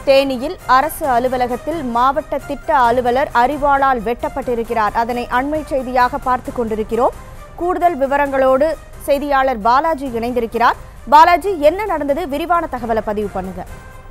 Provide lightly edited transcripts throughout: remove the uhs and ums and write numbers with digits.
தேனியில் அரசு அலுவலகத்தில் மாவட்ட திட்ட அலுவலர் அரிவாளால் வெட்டப்பட்டிருக்கிறார். அதனை அண்மை செய்தியாக பார்த்துக் கொண்டிருக்கிறோம். கூடுதல் விவரங்களோடு செய்தியாளர் பாலாஜி இணைந்திருக்கிறார். பாலாஜி, என்ன நடந்தது? விரிவான தகவலை பதிவு பண்ணுங்க.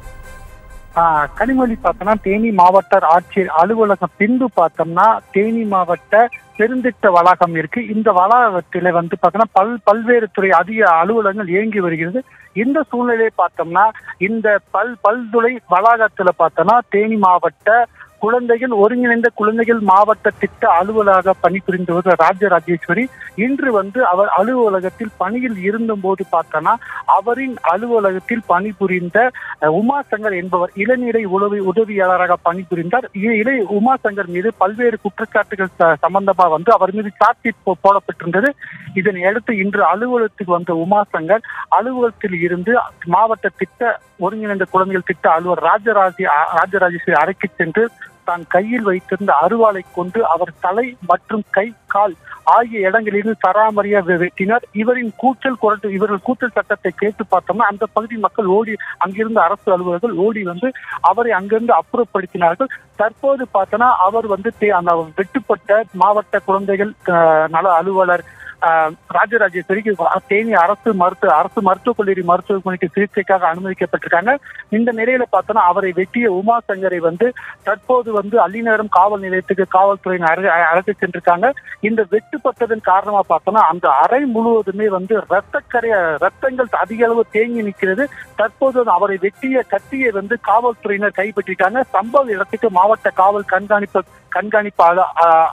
கனிமொழி பார்த்தோம்னா தேனி மாவட்ட ஆட்சியர் அலுவலகம் பின்பு பார்த்தோம்னா தேனி மாவட்ட பெருந்திட்ட வளாகம் இருக்கு. இந்த வளாகத்தில பார்த்தோம்னா பல்வேறு துறை அதிக அலுவலகங்கள் இயங்கி வருகிறது. இந்த சூழ்நிலையை பார்த்தோம்னா இந்த பல்துறை வளாகத்துல பார்த்தோம்னா தேனி மாவட்ட ஒருங்கிணைந்த குழந்தைகள் மாவட்ட திட்ட அலுவலக பணிபுரிந்து வந்த ராஜராஜேஸ்வரி இன்று அவர் அலுவலகத்தில் பணியில் இருந்தபோது பார்த்தோம்னா அவரின் அலுவலகத்தில் பணிபுரிந்த உமாசங்கர் என்பவர் இளநிலை உதவியாளராக பணிபுரிந்தார். உமாசங்கர் மீது பல்வேறு குற்றச்சாட்டுகள் சம்பந்தமா அவர் மீது சாட்சி போடப்பட்டிருந்தது. இதனை அடுத்து இன்று அலுவலகத்துக்கு வந்த உமாசங்கர் அலுவலகத்தில் இருந்து மாவட்ட திட்ட ஒருங்கிணைந்த குழந்தைகள் திட்ட அலுவலர் ராஜராஜேஸ்வரி அறைக்கு சென்று தான் கையில் வைத்திருந்த அருவாளை கொண்டு அவர் தலை மற்றும் கை கால் ஆகிய இடங்களில் சராமரியா வெட்டினார். இவர்கள் கூச்சல் சட்டத்தை கேட்டு பார்த்தோம்னா அந்த பகுதி மக்கள் ஓடி அங்கிருந்த அரசு அலுவலர்கள் ஓடி அவரை அங்கிருந்து அப்புறப்படுத்தினார்கள். தற்போது பார்த்தோன்னா அவர் அந்த வெட்டுப்பட்ட மாவட்ட குழந்தைகள் நல அலுவலர் ராஜராஜேஸ்வரிக்கு தேனி அரசு மருத்துவக் கல்லூரி மருத்துவமனைக்கு சிகிச்சைக்காக அனுமதிக்கப்பட்டிருக்காங்க. இந்த நிலையில பார்த்தோன்னா அவரை வெட்டிய உமாசங்கரை தற்போது அள்ளிநகரம் காவல் நிலையத்துக்கு காவல்துறையினர் அழைத்து சென்றிருக்காங்க. இந்த வெட்டுப்பட்டதன் காரணமா பார்த்தோம்னா அந்த அறை முழுவதுமே ரத்தங்கள் அதிக அளவு தேங்கி நிற்கிறது. தற்போது அவரை வெட்டிய கத்தியை காவல்துறையினர் கைப்பற்றிருக்காங்க. சம்பவ இடத்துக்கு மாவட்ட காவல் கண்காணிப்பாளர்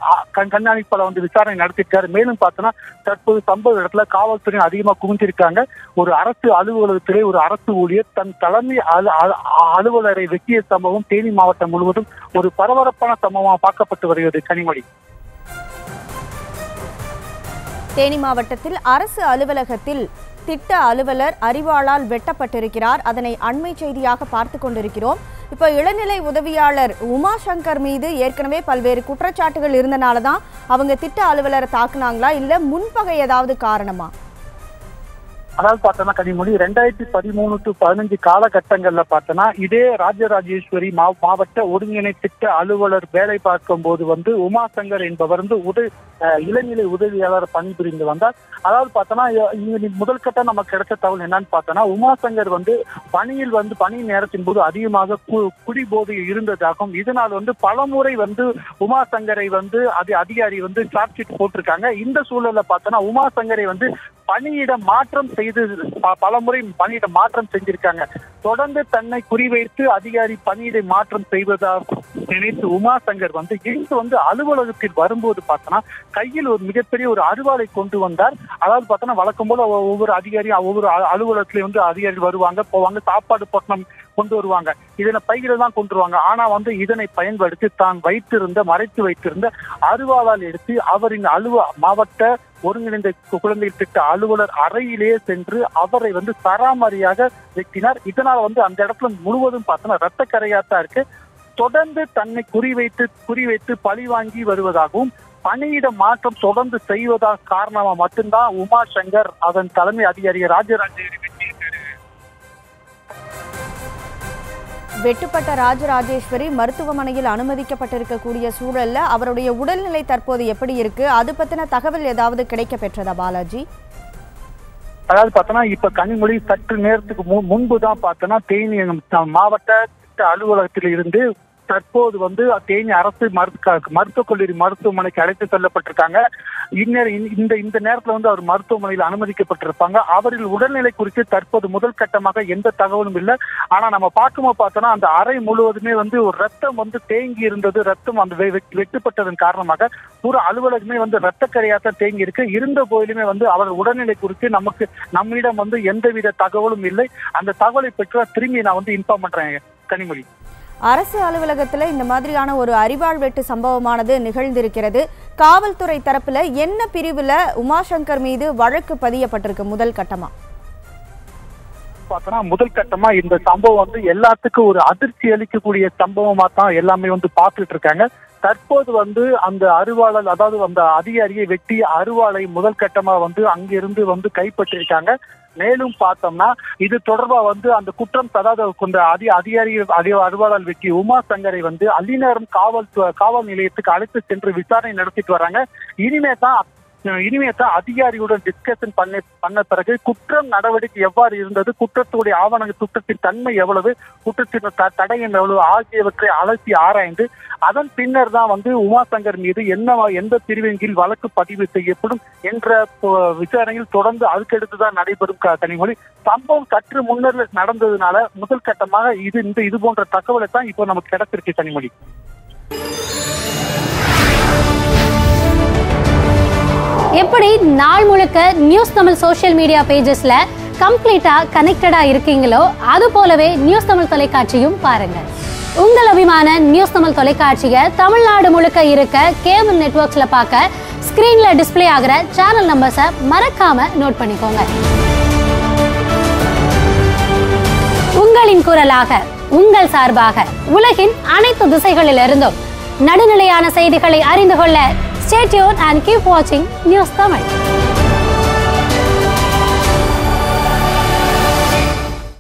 விசாரணை நடத்திருக்காரு. மேலும் பார்த்தோன்னா தற்போது சம்பவ இடத்துல காவல்துறையினர் அதிகமா குவிந்திருக்காங்க. ஒரு அரசு அலுவலகத்திலே ஒரு அரசு ஊழியர் தன் தலைமை அலுவலரை வெட்டிய சம்பவம் தேனி மாவட்டம் முழுவதும் ஒரு பரபரப்பான சம்பவமாக பார்க்கப்பட்டு வருகிறது. கனிமொழி, தேனி மாவட்டத்தில் அரசு அலுவலகத்தில் திட்ட அலுவலர் அரிவாளால் வெட்டப்பட்டிருக்கிறார். அதனை அண்மை செய்தியாக பார்த்து கொண்டிருக்கிறோம். இப்போ இளநிலை உதவியாளர் உமாசங்கர் மீது ஏற்கனவே பல்வேறு குற்றச்சாட்டுகள் இருந்தனாலதான் அவங்க திட்ட அலுவலரை தாக்குனாங்களா, இல்ல முன்பகை ஏதாவது காரணமா? அதாவது பார்த்தோம்னா கனிமொழி 2013 to 15 காலகட்டங்கள்ல பார்த்தோன்னா இதே ராஜராஜேஸ்வரி மாவட்ட ஒருங்கிணை திட்ட அலுவலர் வேலை பார்க்கும் போது உமாசங்கர் என்பவர் இளநிலை உதவியாளர் பணிபுரிந்து வந்தார். அதாவது பார்த்தோன்னா முதல் கட்டம் நமக்கு கிடைச்ச தகவல் என்னன்னு பார்த்தோன்னா உமாசங்கர் பணியில் பணி நேரத்தின் போது அதிகமாக குடிபோதை இருந்ததாகவும் இதனால் பலமுறை உமாசங்கரை அதிகாரி சார்ஜ் ஷீட் போட்டிருக்காங்க. இந்த சூழல்ல பார்த்தோன்னா உமாசங்கரை பணியிடம் மாற்றம் செய்து பலமுறை பணியிடம் மாற்றம் செஞ்சிருக்காங்க. தொடர்ந்து தன்னை குறிவைத்து அதிகாரி பணியிடை மாற்றம் செய்வதாக நினைத்து உமாசங்கர் இன்று அலுவலகத்தில் வரும்போது பார்த்தோன்னா கையில் ஒரு மிகப்பெரிய ஒரு அருவாளை கொண்டு வந்தார். அதாவது பார்த்தோன்னா வழக்கம் போல ஒவ்வொரு அதிகாரியும் ஒவ்வொரு அலுவலகத்திலே அதிகாரிகள் வருவாங்க போவாங்க, சாப்பாடு பொட்டணம் கொண்டு வருவாங்க, இதனை பையில தான் கொண்டு வருவாங்க. ஆனா இதனை பயன்படுத்தி தான் மறைத்து வைத்திருந்த அருவாளால் எடுத்து அவரின் மாவட்ட ஒருங்கிணைந்த குழந்தைகள் திட்ட அலுவலர் அறையிலேயே சென்று அவரை சராமரியாக வெட்டினார். இதனால் அந்த இடத்துல முழுவதும் பார்த்தோன்னா ரத்த கரையாத்தான் இருக்கு. தொடர்ந்து தன்னை குறிவைத்து பழி வாங்கி வருவதாகவும் பணியிட மாற்றம் தொடர்ந்து செய்வதாக காரணமா மட்டும்தான் உமாசங்கர் அதன் தலைமை அதிகாரி ராஜராஜேஸ்வரி வெட்டுப்பட்ட ராஜராஜேஸ்வரி மருத்துவமனையில் அனுமதிக்கப்பட்டிருக்கக்கூடிய சூழல்ல அவருடைய உடல்நிலை தற்போது எப்படி இருக்கு? அது பத்தின தகவல் ஏதாவது கிடைக்க பெற்றதா பாலாஜி? அதாவது பார்த்தோன்னா இப்ப கனிமொழி சற்று நேரத்துக்கு முன்புதான் பார்த்தோன்னா தேனி மாவட்ட திட்ட அலுவலகத்தில் இருந்து தற்போது தேனி அரசு மருத்துவக் கல்லூரி மருத்துவமனைக்கு அழைத்து செல்லப்பட்டிருக்காங்க. இந்த நேரத்தில் அவர் மருத்துவமனையில் அனுமதிக்கப்பட்டிருப்பாங்க. அவரின் உடல்நிலை குறித்து தற்போது முதல் கட்டமாக எந்த தகவலும் இல்லை. ஆனா நம்ம பார்க்கும்போது பார்த்தோன்னா அந்த அறை முழுவதுமே ஒரு ரத்தம் தேங்கி இருந்தது. ரத்தம் வெட்டுப்பட்டதன் காரணமாக பூரா அலுவலகமே ரத்த கரையாத்தான் தேங்கி இருக்கு. இருந்த போதிலுமே அவர் உடல்நிலை குறித்து நம்மிடம் எந்தவித தகவலும் இல்லை. அந்த தகவலை பெற்ற திரும்பி நான் இன்ஃபார்ம் பண்றேன். கனிமொழி, அரசு அலுவலகத்துல இந்த மாதிரியான ஒரு அரிவாள் வெட்டு சம்பவமானது நிகழ்ந்திருக்கிறது. காவல்துறை தரப்புல என்ன பிரிவுல உமாசங்கர் மீது வழக்கு பதியப்பட்டிருக்கு? முதல் கட்டமா இந்த சம்பவம் எல்லாத்துக்கும் ஒரு அதிர்ச்சி அளிக்கக்கூடிய சம்பவமா தான் எல்லாமே பார்த்துட்டு இருக்காங்க. தற்போது வந்து அந்த அறிவாளர், அதாவது அந்த அதிகாரியை வெட்டி அருவாளை முதல் கட்டமா வந்து அங்கிருந்து வந்து கைப்பற்றிருக்காங்க. மேலும் பார்த்தோம்னா இது தொடர்பா வந்து அந்த குற்றம், அதாவது கொண்ட அதிகாரி அறிவாளர் வெட்டி உமா சங்கரை வந்து அள்ளிநகரம் காவல் நிலையத்துக்கு அழைத்து சென்று விசாரணை நடத்திட்டு வராங்க. இனிமே தான் அதிகாரியுடன் டிஸ்கஷன் பண்ண பிறகு குற்றம் நடவடிக்கை எவ்வாறு இருந்தது, குற்றத்துடைய ஆவணங்கள், குற்றத்தின் தன்மை எவ்வளவு, குற்றத்தின் தடயம் எவ்வளவு ஆகியவற்றை அலசி ஆராய்ந்து அதன் பின்னர் தான் வந்து உமாசங்கர் மீது எந்த பிரிவின் கீழ் வழக்கு பதிவு செய்யப்படும் என்ற விசாரணையில் தொடர்ந்து அதுக்கடுத்துதான் நடைபெறும். கனிமொழி, சம்பவம் சற்று முன்னர் நடந்ததுனால முதல் கட்டமாக இது போன்ற தகவலை தான் இப்போ நமக்கு கிடைச்சிருக்கு. கனிமொழி, எப்படி நாள் முழுக்க நியூஸ் தமிழ் சோஷியல் மீடியா பேஜஸ்ல கம்ப்ளீட்டா கனெக்டடா இருக்கீங்களோ அது போலவே நியூஸ் தமிழ் தொலைக்காட்சியும் பாருங்க. உங்கள் அபிமான நியூஸ் தமிழ் தொலைக்காட்சியை தமிழ்நாடு முழுக்க இருக்க கேபிள் நெட்வொர்க்ஸ்ல பார்க்க ஸ்கிரீன்ல டிஸ்பிளே ஆகிற சேனல் நம்பர்ஸை மறக்காம நோட் பண்ணிக்கோங்க. உங்களின் குரலாக, உங்கள் சார்பாக உலகின் அனைத்து திசைகளிலிருந்தும் நடுநிலையான செய்திகளை அறிந்து கொள்ள stay tuned and keep watching News Tamil.